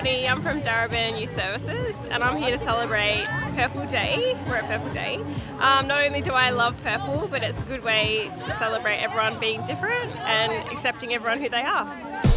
Courtney, I'm from Darebin Youth Services and I'm here to celebrate Purple Day. We're at Purple Day. Not only do I love purple, but it's a good way to celebrate everyone being different and accepting everyone who they are.